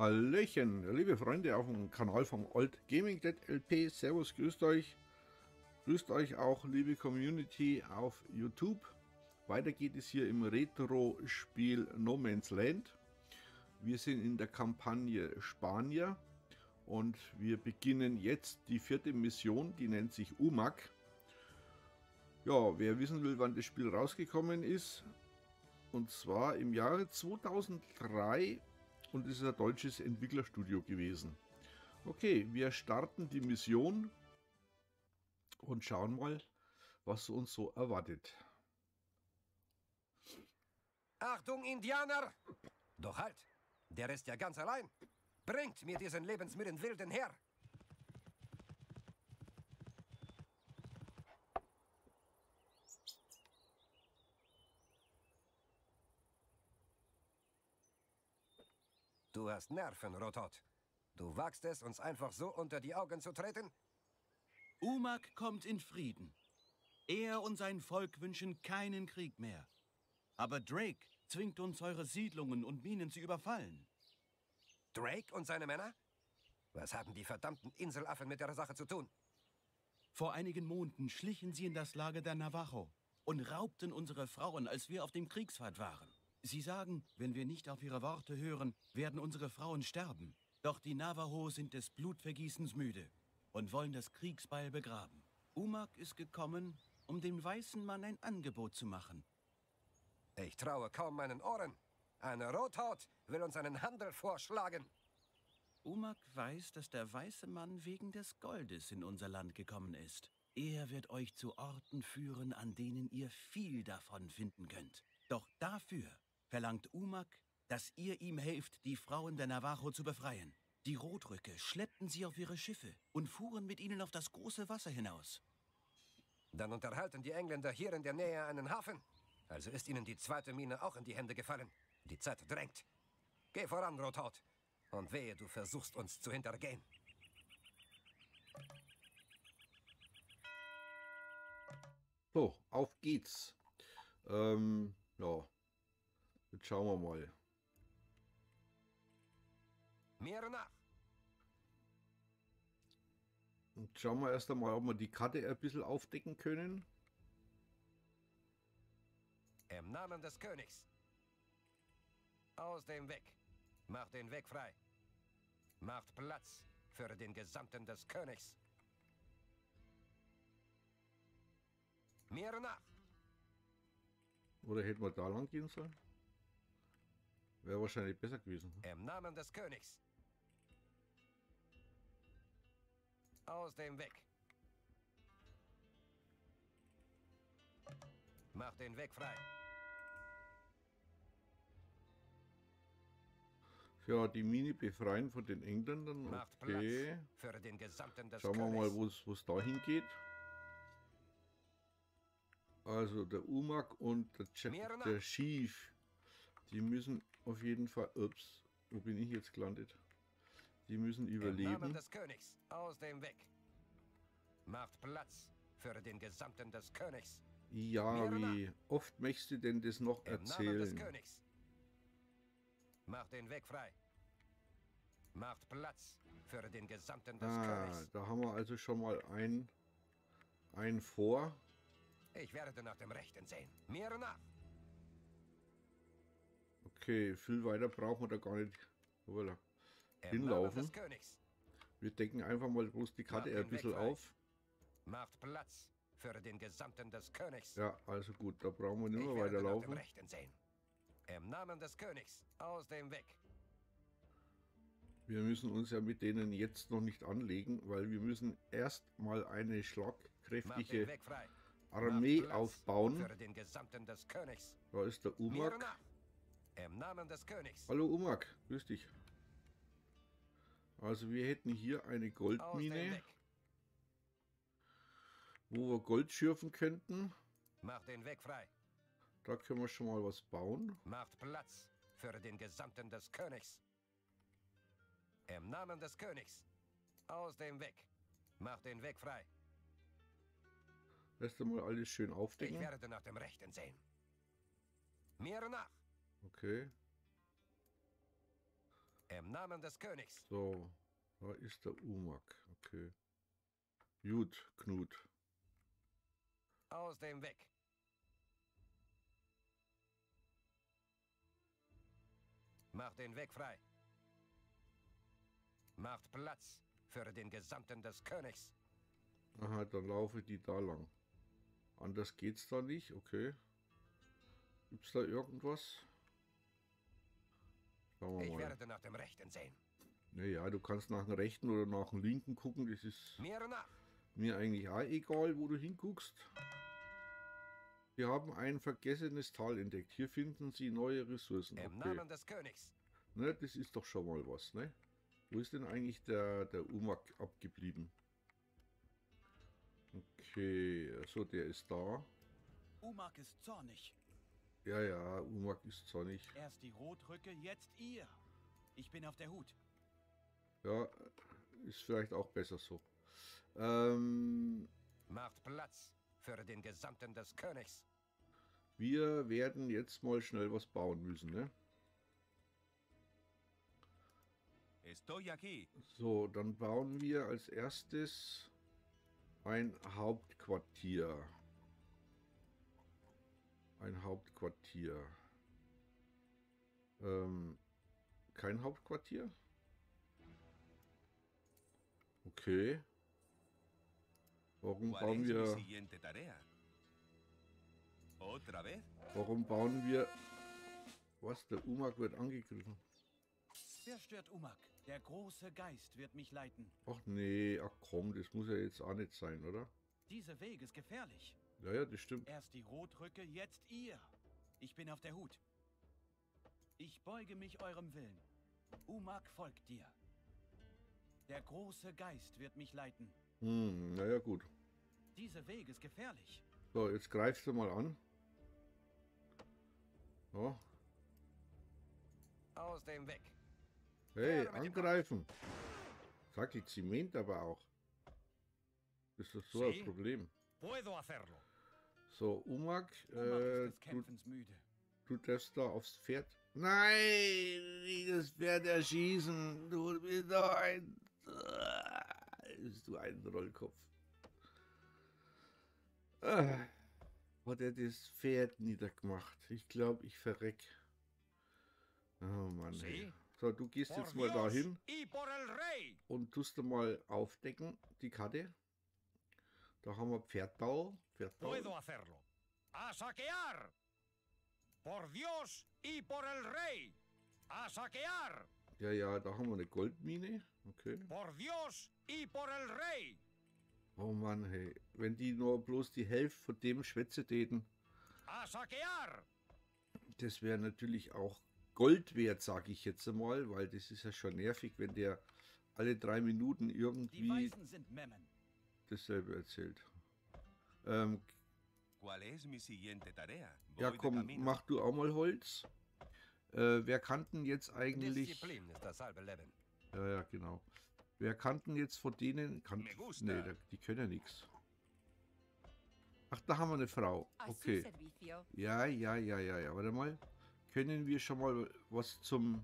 Hallöchen, liebe Freunde auf dem Kanal vom Old Gaming Dead LP. Servus, grüßt euch. Grüßt euch auch, liebe Community auf YouTube. Weiter geht es hier im Retro-Spiel No Man's Land. Wir sind in der Kampagne Spanier und wir beginnen jetzt die 4. Mission, die nennt sich UMAC. Ja, wer wissen will, wann das Spiel rausgekommen ist, und zwar im Jahre 2003. Und es ist ein deutsches Entwicklerstudio gewesen. Okay, wir starten die Mission und schauen mal, was uns so erwartet. Achtung, Indianer! Doch halt, der ist ja ganz allein. Bringt mir diesen lebensmüden Wilden her! Du hast Nerven, Rotot. Du wagst es, uns einfach so unter die Augen zu treten? UMAC kommt in Frieden. Er und sein Volk wünschen keinen Krieg mehr. Aber Drake zwingt uns, eure Siedlungen und Minen zu überfallen. Drake und seine Männer? Was haben die verdammten Inselaffen mit der Sache zu tun? Vor einigen Monaten schlichen sie in das Lager der Navajo und raubten unsere Frauen, als wir auf dem Kriegsfahrt waren. Sie sagen, wenn wir nicht auf ihre Worte hören, werden unsere Frauen sterben. Doch die Navajo sind des Blutvergießens müde und wollen das Kriegsbeil begraben. UMAC ist gekommen, um dem weißen Mann ein Angebot zu machen. Ich traue kaum meinen Ohren. Eine Rothaut will uns einen Handel vorschlagen. UMAC weiß, dass der weiße Mann wegen des Goldes in unser Land gekommen ist. Er wird euch zu Orten führen, an denen ihr viel davon finden könnt. Doch dafür verlangt UMAC, dass ihr ihm helft, die Frauen der Navajo zu befreien. Die Rotröcke schleppten sie auf ihre Schiffe und fuhren mit ihnen auf das große Wasser hinaus. Dann unterhalten die Engländer hier in der Nähe einen Hafen. Also ist ihnen die zweite Mine auch in die Hände gefallen. Die Zeit drängt. Geh voran, Rothaut. Und wehe, du versuchst uns zu hintergehen. So, auf geht's. Ja, jetzt schauen wir mal. Mir nach. Und schauen wir erst einmal, ob wir die Karte ein bisschen aufdecken können. Im Namen des Königs. Aus dem Weg. Macht den Weg frei. Macht Platz für den Gesandten des Königs. Mir nach. Oder hätten wir da lang gehen sollen? Wäre wahrscheinlich besser gewesen. Im Namen des Königs. Aus dem Weg. Macht den Weg frei. Ja, die Mine befreien von den Engländern. Macht Okay. Platz für den Gesandten des Schauen wir Königs. mal, wo es dahin geht. Also der UMAC und der Chief, die müssen auf jeden Fall, ups, wo bin ich jetzt gelandet? Die müssen Im Namen überleben. des Königs. Aus dem Weg. Macht Platz für den Gesandten des Königs. Ja, wie oft möchtest du denn das noch Im Namen des erzählen? Königs. Macht den Weg frei. Macht Platz für den Gesandten des Königs. Da haben wir also schon mal ein vor. Ich werde nach dem Rechten sehen. Mir nach. Okay, viel weiter brauchen wir da gar nicht Im hinlaufen. Namen des Königs. Wir decken einfach mal bloß die Karte Macht ein den bisschen Weg frei. auf. Macht Platz für den Gesandten des Königs. Ja, also gut, da brauchen wir nicht Ich mehr werde nach dem weiterlaufen. Rechten sehen. Im Namen des Königs. Aus dem Weg. Wir müssen uns ja mit denen jetzt noch nicht anlegen, weil wir müssen erst mal eine Macht den schlagkräftige Weg frei. Armee Macht Platz aufbauen. für den Gesandten des Königs. Da ist der Mir UMAC. nach. Im Namen des Königs. Hallo UMAC, grüß dich. Also wir hätten hier eine Aus dem Goldmine, Weg. wo wir Gold schürfen könnten. Macht den Weg frei. Da können wir schon mal was bauen. Macht Platz für den Gesandten des Königs. Im Namen des Königs. Aus dem Weg. Macht den Weg frei. Lässt mal alles schön Ich aufdecken. werde nach dem Rechten sehen. Mir nach. Okay. Im Namen des Königs. So, da ist der Umak. Okay. Gut, Knut. Aus dem Weg. Macht den Weg frei. Macht Platz für den Gesandten des Königs. Aha, dann laufe die da lang. Anders geht's da nicht, okay. Gibt's da irgendwas? Schauen wir Ich mal. werde nach dem Rechten sehen. Naja, du kannst nach dem rechten oder nach dem linken gucken. Das ist Mir nach. mir eigentlich auch egal, wo du hinguckst. Wir haben ein vergessenes Tal entdeckt. Hier finden Sie neue Ressourcen. Im Okay. Namen des Königs. Ne, das ist doch schon mal was, ne? Wo ist denn eigentlich der Umak abgeblieben? Okay, also der ist da. Umak ist zornig. Ja, ja, Umak ist zornig. Erst die Rotrücke, jetzt ihr. Ich bin auf der Hut. Ja, ist vielleicht auch besser so. Macht Platz für den Gesandten des Königs. Wir werden jetzt mal schnell was bauen müssen, ne? Estoy aquí. So, dann bauen wir als erstes ein Hauptquartier. Ein Hauptquartier. Kein Hauptquartier? Okay. Warum ¿Cuál bauen es mi wir... siguiente tarea? ¿Otra vez? Warum bauen wir... Was? Der Umak wird angegriffen. Wer stört Umak? Der große Geist wird mich leiten. Ach nee, ach komm, das muss ja jetzt auch nicht sein, oder? Dieser Weg ist gefährlich. Ja, ja, das stimmt. Erst die Rotrücke, jetzt ihr. Ich bin auf der Hut. Ich beuge mich eurem Willen. Umak folgt dir. Der große Geist wird mich leiten. Naja, gut. Dieser Weg ist gefährlich. So, jetzt greifst du mal an. Ja. Aus dem Weg. Hey, Ja, mit dem angreifen. Sag die Zement aber auch. Das ist doch so ein Sie? Problem. Puedo hacerlo. So, Umak, Umak ist des du, Kämpfens müde. du darfst da aufs Pferd. Nein, nicht das Pferd erschießen. Du bist doch ein... Bist du ein Rollkopf. Hat er das Pferd niedergemacht. Ich glaube, ich verreck. Oh Mann. Sie? Ey. So, du gehst Por jetzt mal Dios dahin y por el rey. und tust du mal aufdecken, die Karte. Da haben wir Pferdtal. Puedo hacerlo. A saquear. Por Dios y por el rey. A saquear. Ja, ja, da haben wir eine Goldmine. Okay. Por Dios y por el rey. Oh Mann, hey. Wenn die nur bloß die Hälfte von dem Schwätze täten, A saquear. das wäre natürlich auch Gold wert, sage ich jetzt einmal, weil das ist ja schon nervig, wenn der alle 3 Minuten Die irgendwie Weißen sind Memmen. dasselbe erzählt. ¿Cuál es mi siguiente tarea? Voy Ja, de komm, camino. mach du auch mal Holz. Wer kann denn jetzt eigentlich... Disziplin ist das halbe Leben. Ja, ja, genau. Wer kann denn jetzt von denen... Me gusta. Nee, die können ja nichts. Ach, da haben wir eine Frau. A su Okay. servicio. Ja, ja, ja, ja, ja. Warte mal. Können wir schon mal was zum...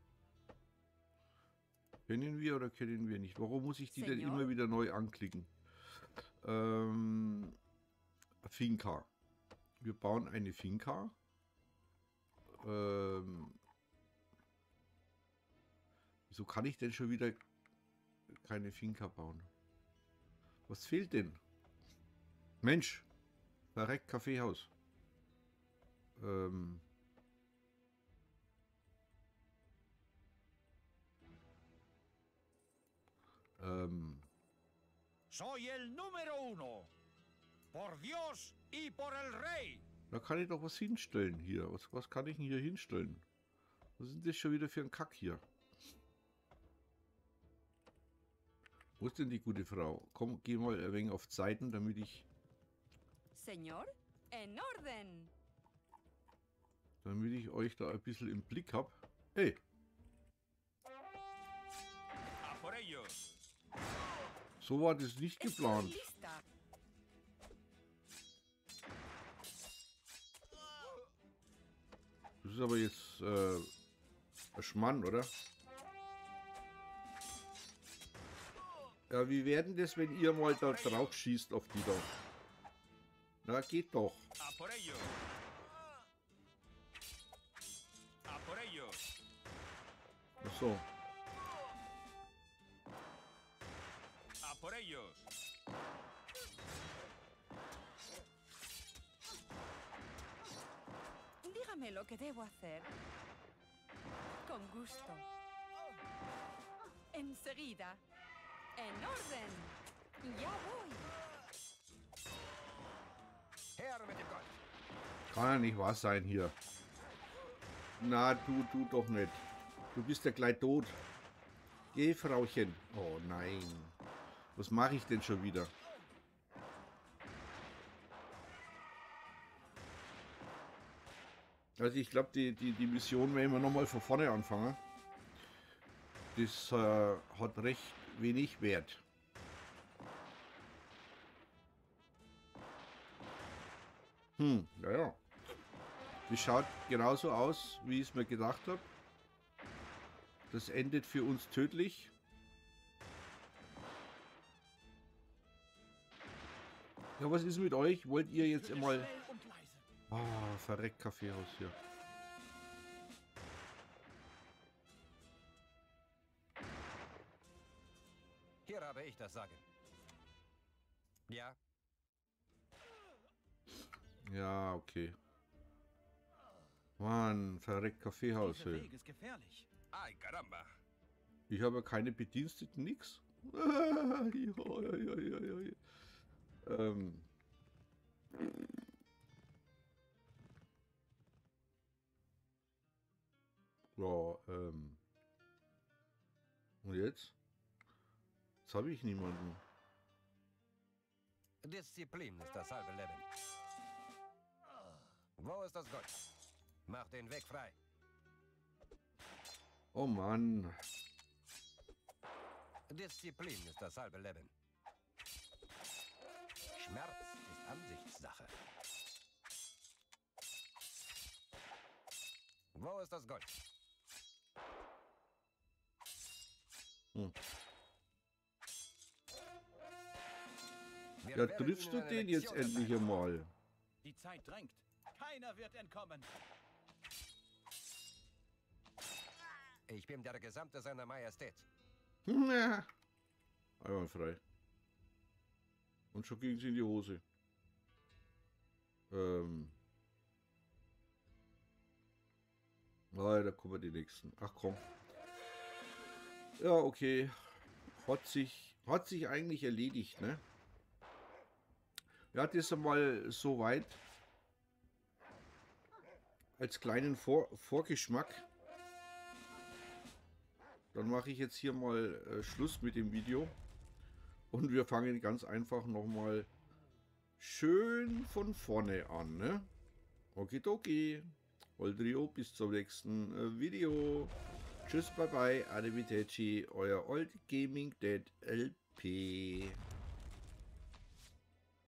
Können wir oder können wir nicht? Warum muss ich die denn Senor? immer wieder neu anklicken? Finca. Wir bauen eine Finca. Wieso kann ich denn schon wieder keine Finca bauen? Was fehlt denn? Mensch, verreckt Kaffeehaus. Soy el número uno. Por Dios y por el rey. Da kann ich doch was hinstellen hier. Was kann ich denn hier hinstellen? Was ist denn das schon wieder für ein Kack hier? Wo ist denn die gute Frau? Komm, geh mal ein wenig auf Seiten, damit ich Señor, en orden. euch da ein bisschen im Blick habe. Hey, ¡A por ellos! so war das nicht Estoy geplant. lista. Das ist aber jetzt ein Schmann, oder? Ja, wie werden das, wenn ihr mal da drauf schießt auf die da? Na, geht doch. A por ellos. A por ellos. Ach so. A por ellos. Dígame lo que debo hacer. Con gusto. Enseguida. En orden. Ya voy. Her mit dem Gold. Kann ja nicht wahr sein hier. Na, du doch nicht. Du bist ja gleich tot. Geh, Frauchen. Oh nein. Was mache ich denn schon wieder? Also ich glaube, die Mission werden wir nochmal von vorne anfangen. Das hat recht wenig Wert. Naja. Das schaut genauso aus, wie ich es mir gedacht habe. Das endet für uns tödlich. Ja, was ist mit euch? Wollt ihr jetzt einmal... Ah, verreckt Kaffeehaus hier. Hier habe ich das Sagen. Ja, Ja, okay. Mann, verreckt Kaffeehaus Dieser hier. Weg ist gefährlich. Ay, caramba. Ich habe keine Bediensteten, nix. Ja, ja, ja, ja, ja. Ja, und jetzt? Jetzt habe ich niemanden. Disziplin ist das halbe Leben. Wo ist das Gold? Mach den Weg frei. Oh Mann. Disziplin ist das halbe Leben. Schmerz ist Ansichtssache. Wo ist das Gold? Hm. Wir Ja, werden triffst Ihnen du eine den jetzt Lektion endlich erteilen. einmal? Die Zeit drängt. Keiner wird entkommen. Ich bin der Gesamte seiner Majestät. Ja. Einwandfrei. Und schon ging sie in die Hose. Da kommen die nächsten. Ach komm. Ja, okay. Hat sich eigentlich erledigt, ne? Ja, das einmal soweit. Als kleinen Vorgeschmack. Dann mache ich jetzt hier mal Schluss mit dem Video. Und wir fangen ganz einfach nochmal schön von vorne an, ne? Okidoki. Oldrio, bis zum nächsten Video. Tschüss, bye bye, arrivederci, euer Old Gaming Dead LP.